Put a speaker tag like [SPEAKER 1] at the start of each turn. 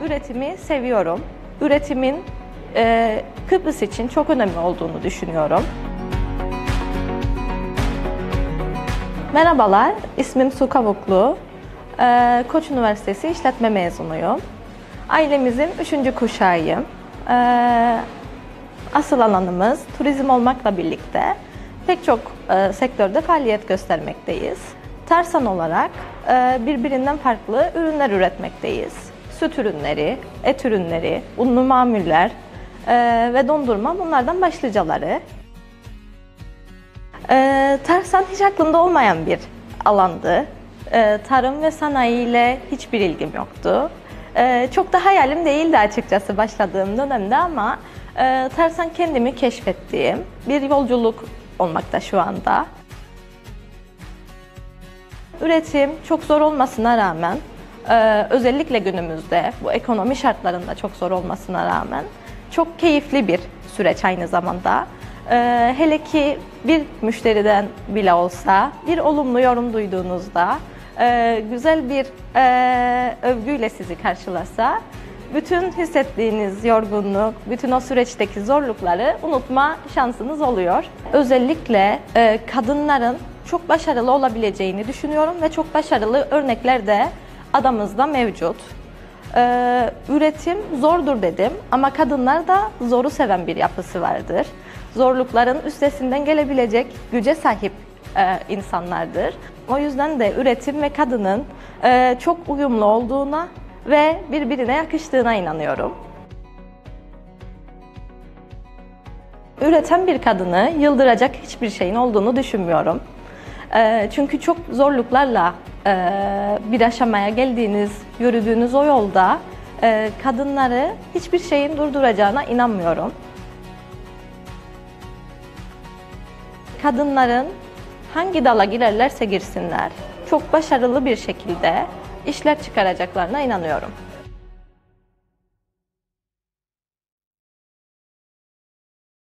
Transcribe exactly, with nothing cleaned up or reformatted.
[SPEAKER 1] üretimi seviyorum. Üretimin e, Kıbrıs için çok önemli olduğunu düşünüyorum. Merhabalar, ismim Su Kavuklu. E, Koç Üniversitesi İşletme mezunuyum. Ailemizin üçüncü kuşağıyım. E, asıl alanımız turizm olmakla birlikte pek çok e, sektörde faaliyet göstermekteyiz. Tersan olarak e, birbirinden farklı ürünler üretmekteyiz. Süt ürünleri, et ürünleri, unlu mamuller e, ve dondurma bunlardan başlıcaları. E, Tersan hiç aklımda olmayan bir alandı. E, tarım ve sanayi ile hiçbir ilgim yoktu. E, çok da hayalim değildi açıkçası başladığım dönemde ama e, Tersan kendimi keşfettiğim bir yolculuk olmakta şu anda. Üretim çok zor olmasına rağmen, özellikle günümüzde bu ekonomi şartlarında çok zor olmasına rağmen çok keyifli bir süreç aynı zamanda. Hele ki bir müşteriden bile olsa bir olumlu yorum duyduğunuzda, güzel bir övgüyle sizi karşılasa, bütün hissettiğiniz yorgunluk, bütün o süreçteki zorlukları unutma şansınız oluyor. Özellikle kadınların çok başarılı olabileceğini düşünüyorum ve çok başarılı örnekler de adamızda mevcut. Ee, üretim zordur dedim ama kadınlar da zoru seven bir yapısı vardır. Zorlukların üstesinden gelebilecek güce sahip e, insanlardır. O yüzden de üretim ve kadının e, çok uyumlu olduğuna ve birbirine yakıştığına inanıyorum. Üreten bir kadını yıldıracak hiçbir şeyin olduğunu düşünmüyorum. Çünkü çok zorluklarla bir aşamaya geldiğiniz, yürüdüğünüz o yolda kadınları hiçbir şeyin durduracağına inanmıyorum. Kadınların hangi dala girerlerse girsinler, çok başarılı bir şekilde işler çıkaracaklarına inanıyorum.